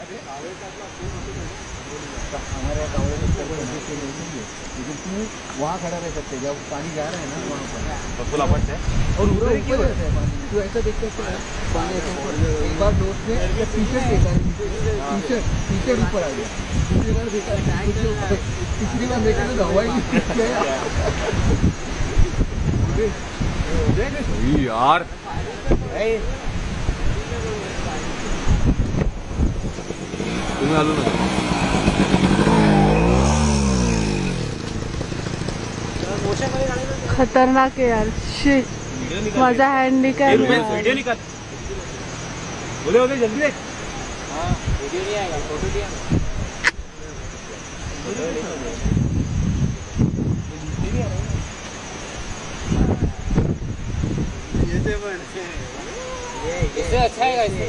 हमारे यहाँ कावड़े के ऊपर लेकिन तुम वहाँ खड़ा रह सकते जब पानी जा रहा है ना वहाँ पर और ऊपर ऊपर रहता है पानी। तो ऐसा देख सकते हैं पानी ऐसे ऊपर। एक बार दोस्त ने टी शर्ट देखा, टी शर्ट ऊपर आ गया। दूसरी बार देखा, तीसरी बार देखा तो हवाई यार तुम्हें आलू ना खतरनाक है यार। शिट, मजा हैंडीकैप वीडियो निकाल। बोले बोले जल्दी देख। हाँ वीडियो नहीं आएगा, फोटो दिया ये इससे अच्छा है।